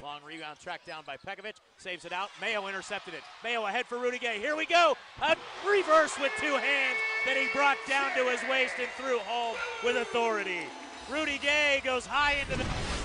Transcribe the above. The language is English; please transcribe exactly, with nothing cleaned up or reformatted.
Long rebound tracked down by Pekovic. Saves it out. Mayo intercepted it. Mayo ahead for Rudy Gay. Here we go. A reverse with two hands that he brought down to his waist and threw home with authority. Rudy Gay goes high into the...